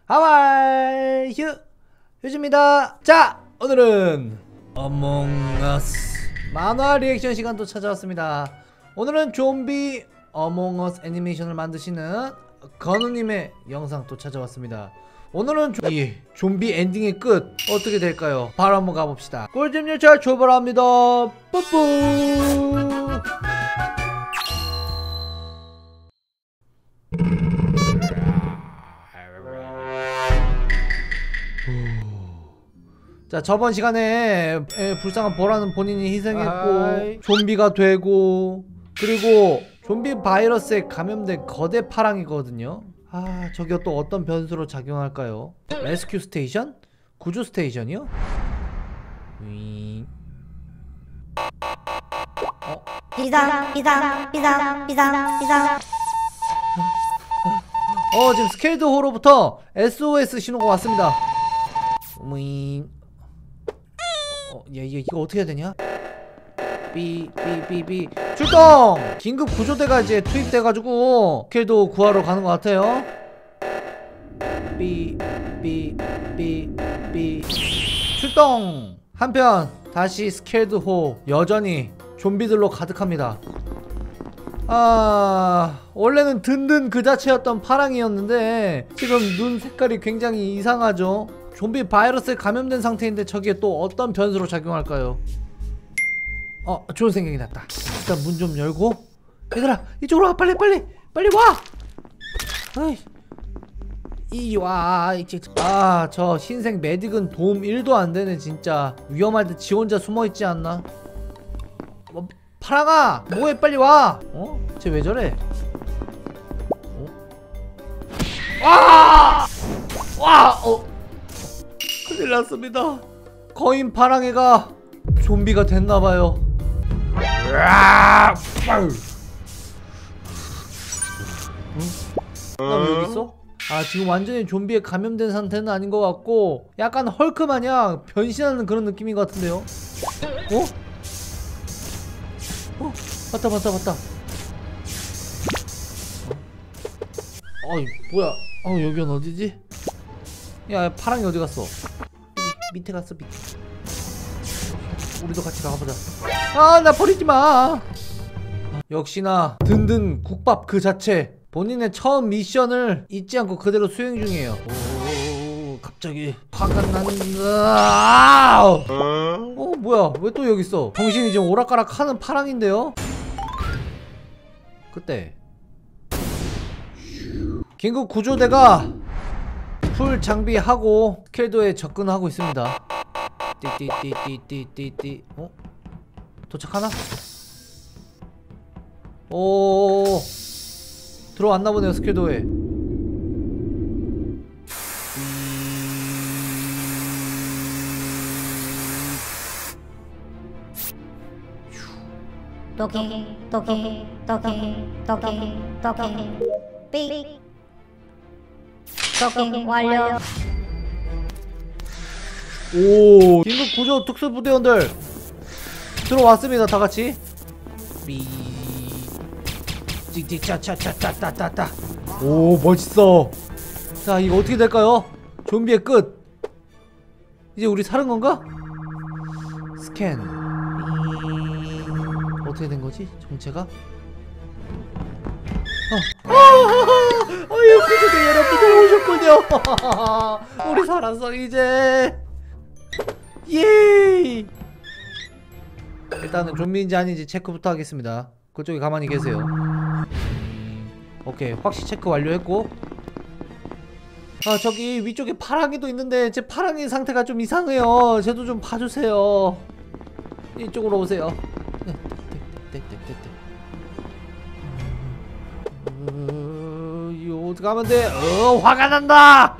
하와이 휴즈입니다. 자, 오늘은 어몽어스 만화 리액션 시간도 찾아왔습니다. 오늘은 좀비 어몽어스 애니메이션을 만드시는 건우님의 영상 또 찾아왔습니다. 오늘은 이 좀비 엔딩의 끝 어떻게 될까요? 바로 한번 가봅시다. 꿀잼 열차 출발합니다. 뿌뿌. 자, 저번 시간에 불쌍한 보라는 본인이 희생했고 좀비가 되고, 그리고 좀비 바이러스에 감염된 거대 파랑이거든요. 아, 저게 또 어떤 변수로 작용할까요? 레스큐 스테이션? 구조 스테이션이요? 비상. 지금 스케일드 호로부터 SOS 신호가 왔습니다. 이거 어떻게 해야 되냐? 삐 출동! 긴급 구조대가 이제 투입돼가지고 스케일드 구하러 가는 것 같아요. 삐 출동! 한편 다시 스케일드호 여전히 좀비들로 가득합니다. 원래는 든든 그 자체였던 파랑이었는데 지금 눈 색깔이 굉장히 이상하죠. 좀비 바이러스에 감염된 상태인데 저기에 또 어떤 변수로 작용할까요? 좋은 생각이 났다. 일단 문 좀 열고, 얘들아 이쪽으로 와. 빨리 와. 저 흰색 메딕은 도움 1도 안되네. 진짜 위험할 때 지 혼자 숨어있지 않나? 파랑아 뭐해, 빨리 와. 쟤 왜 저래? 큰일 났습니다. 거인 파랑이가 좀비가 됐나봐요. 나 왜 여기 있어? 지금 완전히 좀비에 감염된 상태는 아닌 것 같고 약간 헐크 마냥 변신하는 그런 느낌인 것 같은데요? 맞다. 뭐야? 여긴 어디지? 야, 파랑이 어디 갔어? 밑에 갔어, 밑에. 우리도 같이 가보자. 나 버리지 마. 역시나 든든 국밥 그 자체. 본인의 처음 미션을 잊지 않고 그대로 수행 중이에요. 갑자기 화가 난다. 뭐야? 왜 또 여기 있어? 정신이 지금 오락가락 하는 파랑인데요? 그때 긴급 구조대가 풀 장비하고 스케일도에 접근하고 있습니다. 띠띠띠띠띠띠. 도착하나? 들어왔나 보네요, 스케일도에. 토킹 삑. 토킹 완료. 긴급 구조 특수부대원들 들어왔습니다. 다같이 찍찍짜짜짜짜짜짜. 멋있어. 자, 이거 어떻게 될까요? 좀비의 끝. 이제 우리 사는 건가? 스캔. 어떻게 된 거지? 정체가? 구조대 여러분들 오셨군요. 우리 살았어 이제. 예이. 일단은 좀비인지 아닌지 체크부터 하겠습니다. 그쪽에 가만히 계세요. 오케이, 확실히 체크 완료했고. 저기 위쪽에 파랑이도 있는데 제 파랑이 상태가 좀 이상해요. 쟤도 좀 봐주세요. 이쪽으로 오세요. 이거 어떻게 하면 돼? 화가 난다.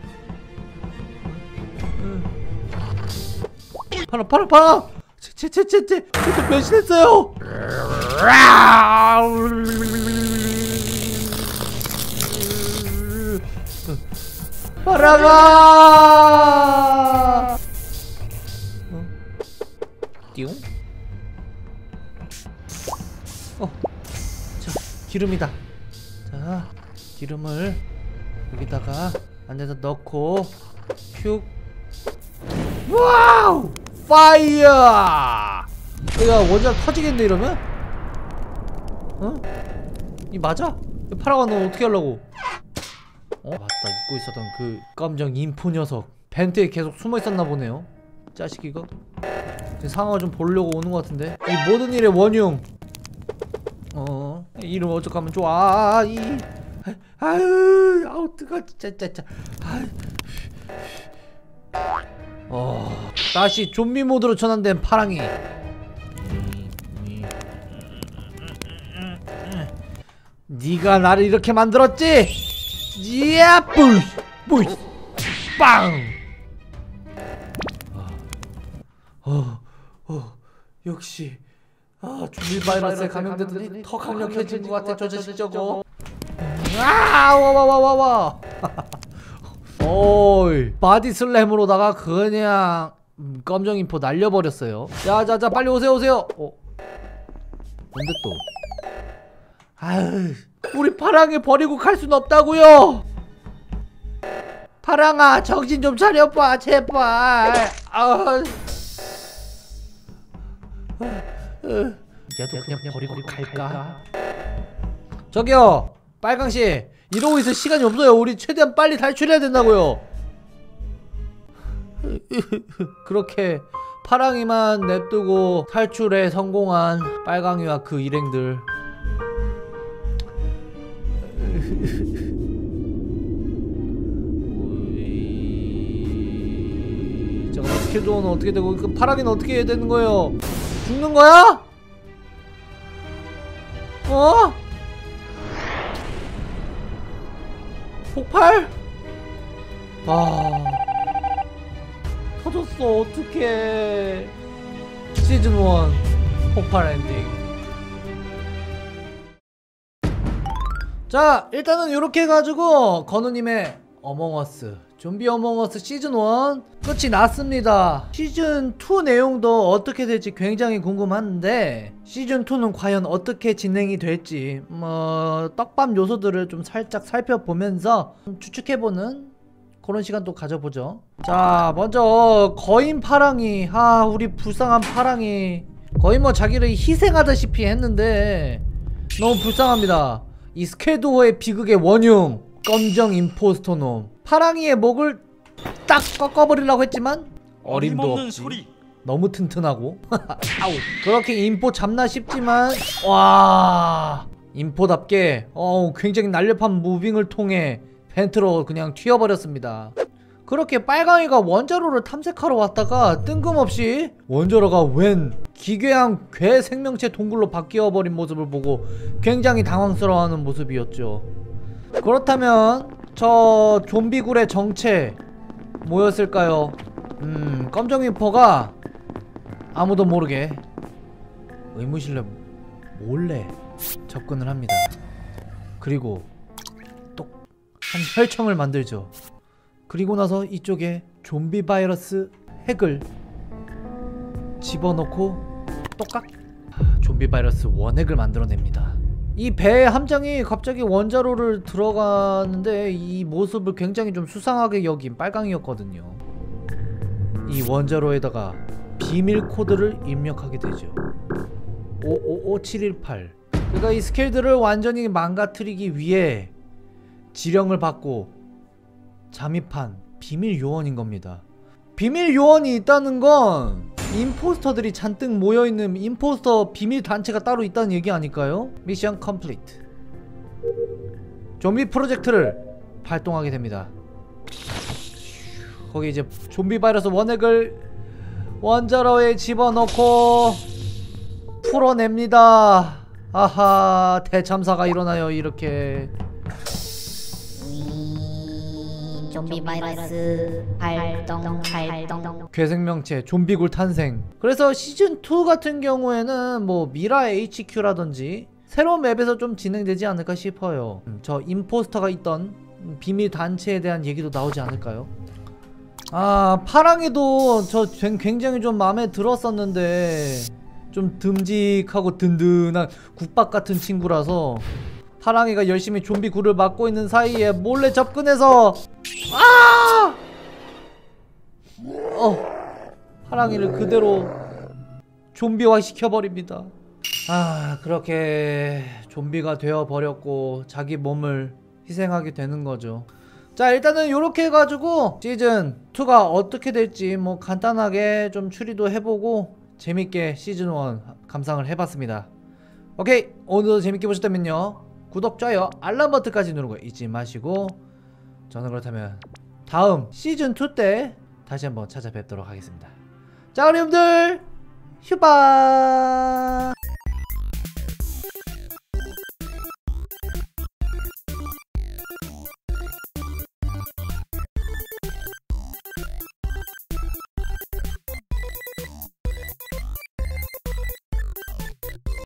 파랑 쟤 변신했어요. 파랑아. 띠용. 자, 기름이다. 자, 기름을 여기다가 안에다 넣고 슉. 와우! 파이어! 이거 원자 터지겠네 이러면? 어? 이 맞아? 파랑아 너 어떻게 하려고? 맞다, 잊고 있었던 그 깜짝 인포 녀석. 벤트에 계속 숨어 있었나 보네요. 자식 이거. 지금 상황을 좀 보려고 오는 것 같은데. 이 모든 일의 원흉. 이름 어떡하면 좋아. 아우 뜨거. 진짜. 다시 좀비 모드로 전환된 파랑이. 네가 나를 이렇게 만들었지? 야, 뿌이, 빵. 역시 좀비 바이러스에 감염되더니 더 강력해진 것 같아 저 자식 저거. 와와와와와. 오이 바디 슬램으로다가 그냥 검정 인포 날려버렸어요. 자자자 빨리 오세요. 뭔데 또? 아유 우리 파랑이 버리고 갈 순 없다고요. 파랑아 정신 좀 차려봐 제발. 얘도 그냥 버리고 갈까? 저기요 빨강씨 이러고 있을 시간이 없어요. 우리 최대한 빨리 탈출해야 된다고요. 그렇게 파랑이만 냅두고 탈출에 성공한 빨강이와 그 일행들. 잠깐만 스케줄은 어떻게 되고 그 파랑이는 어떻게 해야 되는 거예요? 죽는 거야? 폭발? 터졌어. 어떡해. 시즌 1 폭발 엔딩. 자 일단은 요렇게 해가지고 건우님의 어몽어스 좀비 어몽어스 시즌 1 끝이 났습니다. 시즌 2 내용도 어떻게 될지 굉장히 궁금한데 시즌 2는 과연 어떻게 진행이 될지 떡밥 요소들을 좀 살짝 살펴보면서 추측해보는 그런 시간도 가져보죠. 자 먼저 거인 파랑이 우리 불쌍한 파랑이 거의 뭐 자기를 희생하다시피 했는데 너무 불쌍합니다. 이 스케도어의 비극의 원흉 검정 임포스터 놈 파랑이의 목을 딱 꺾어버리려고 했지만 어림도 없지. 소리. 너무 튼튼하고 아우. 그렇게 인포 잡나 싶지만 와 인포답게 굉장히 날렵한 무빙을 통해 벤트로 그냥 튀어버렸습니다. 그렇게 빨강이가 원자로를 탐색하러 왔다가 뜬금없이 원자로가 웬 기괴한 괴 생명체 동굴로 바뀌어버린 모습을 보고 굉장히 당황스러워하는 모습이었죠. 그렇다면 저 좀비굴의 정체 뭐였을까요? 검정인포가 아무도 모르게 의무실로 몰래 접근을 합니다. 그리고 또 한 혈청을 만들죠. 그리고 나서 이쪽에 좀비 바이러스 핵을 집어넣고 똑깍 좀비 바이러스 원핵을 만들어냅니다. 이 배의 함정이 갑자기 원자로를 들어가는데 이 모습을 굉장히 좀 수상하게 여긴 빨강이었거든요. 이 원자로에다가 비밀 코드를 입력하게 되죠. 555718. 그러니까 이 스케일들을 완전히 망가뜨리기 위해 지령을 받고 잠입한 비밀 요원인 겁니다. 비밀 요원이 있다는 건 임포스터들이 잔뜩 모여있는 임포스터 비밀 단체가 따로 있다는 얘기 아닐까요? 미션 컴플리트. 좀비 프로젝트를 발동하게 됩니다. 거기 이제 좀비 바이러스 원핵을 원자로에 집어넣고 풀어냅니다. 아하 대참사가 일어나요. 이렇게 좀비 바이러스 발동 괴생명체 좀비굴 탄생. 그래서 시즌2 같은 경우에는 뭐 미라 HQ라든지 새로운 맵에서 좀 진행되지 않을까 싶어요. 저 임포스터가 있던 비밀 단체에 대한 얘기도 나오지 않을까요? 파랑이도 저 굉장히 좀 마음에 들었었는데 좀 듬직하고 든든한 국밥 같은 친구라서 하랑이가 열심히 좀비 굴을 막고 있는 사이에 몰래 접근해서 아! 하랑이를 그대로 좀비화 시켜버립니다. 그렇게 좀비가 되어버렸고 자기 몸을 희생하게 되는 거죠. 자, 일단은 요렇게 해가지고 시즌2가 어떻게 될지 뭐 간단하게 좀 추리도 해보고 재밌게 시즌1 감상을 해봤습니다. 오케이, 오늘도 재밌게 보셨다면요, 구독, 좋아요, 알람 버튼까지 누르는 거 잊지 마시고, 저는 그렇다면 다음 시즌2 때 다시 한번 찾아뵙도록 하겠습니다. 자, 여러분들 휴바.